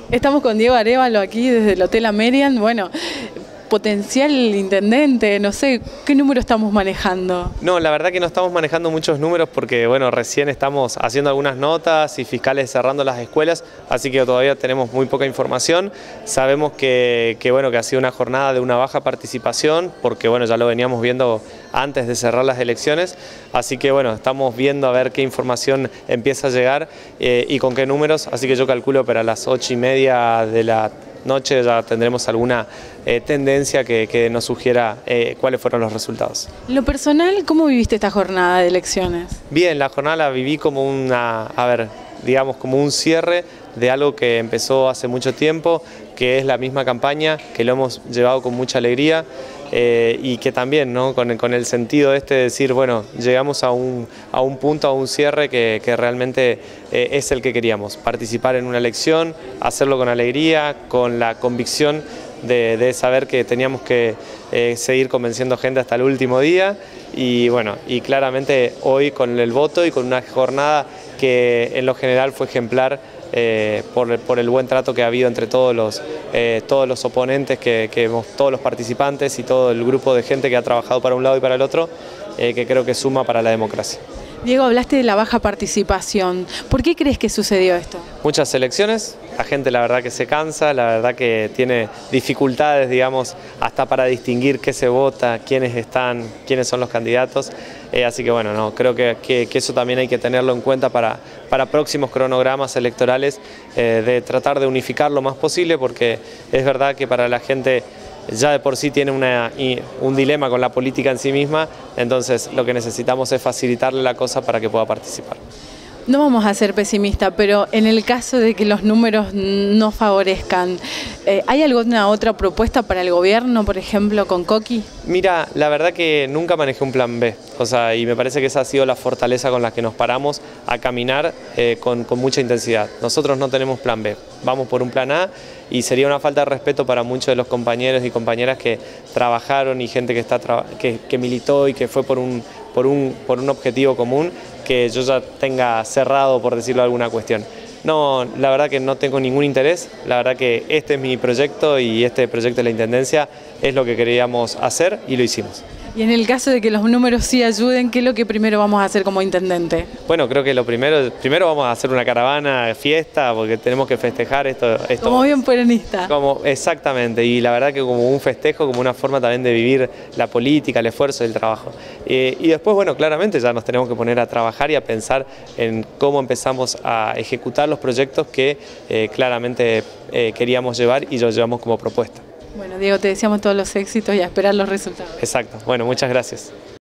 Estamos con Diego Arévalo aquí desde el Hotel Amerian. Bueno, potencial intendente, no sé, ¿qué número estamos manejando? No, la verdad que no estamos manejando muchos números porque, bueno, recién estamos haciendo algunas notas y fiscales cerrando las escuelas, así que todavía tenemos muy poca información. Sabemos bueno, que ha sido una jornada de una baja participación porque, bueno, ya lo veníamos viendo antes de cerrar las elecciones, así que, bueno, estamos viendo a ver qué información empieza a llegar y con qué números, así que yo calculo para las 8:30 de la noche ya tendremos alguna tendencia que nos sugiera cuáles fueron los resultados. Lo personal, ¿cómo viviste esta jornada de elecciones? Bien, la jornada la viví como digamos como un cierre de algo que empezó hace mucho tiempo, que es la misma campaña, que lo hemos llevado con mucha alegría y que también, ¿no? con el sentido de decir, bueno, llegamos a un punto, a un cierre que realmente es el que queríamos, participar en una elección, hacerlo con alegría, con la convicción de saber que teníamos que seguir convenciendo gente hasta el último día y bueno, y claramente hoy con el voto y con una jornada que en lo general fue ejemplar por el buen trato que ha habido entre todos los oponentes, todos los participantes y todo el grupo de gente que ha trabajado para un lado y para el otro, que creo que suma para la democracia. Diego, hablaste de la baja participación. ¿Por qué crees que sucedió esto? Muchas elecciones, la gente la verdad que se cansa, la verdad que tiene dificultades, digamos, hasta para distinguir qué se vota, quiénes están, quiénes son los candidatos. Así que bueno, no, creo que eso también hay que tenerlo en cuenta para próximos cronogramas electorales, de tratar de unificar lo más posible, porque es verdad que para la gente ya de por sí tiene un dilema con la política en sí misma, entonces lo que necesitamos es facilitarle la cosa para que pueda participar. No vamos a ser pesimistas, pero en el caso de que los números no favorezcan, ¿hay alguna otra propuesta para el gobierno, por ejemplo, con Coqui? Mira, la verdad que nunca manejé un plan B, y me parece que esa ha sido la fortaleza con la que nos paramos a caminar con mucha intensidad. Nosotros no tenemos plan B, vamos por un plan A y sería una falta de respeto para muchos de los compañeros y compañeras que trabajaron y gente que militó y que fue por un objetivo común, que yo ya tenga cerrado, por decirlo alguna cuestión. No, la verdad que no tengo ningún interés, la verdad que este es mi proyecto y este proyecto de la Intendencia es lo que queríamos hacer y lo hicimos. Y en el caso de que los números sí ayuden, ¿qué es lo que primero vamos a hacer como intendente? Bueno, creo que primero vamos a hacer una caravana, fiesta, porque tenemos que festejar esto. Como bien peronista. Exactamente, y la verdad que como un festejo, como una forma también de vivir la política, el esfuerzo y el trabajo. Y después, bueno, claramente ya nos tenemos que poner a trabajar y a pensar en cómo empezamos a ejecutar los proyectos que claramente queríamos llevar y los llevamos como propuesta. Bueno, Diego, te deseamos todos los éxitos y a esperar los resultados. Exacto. Bueno, muchas gracias.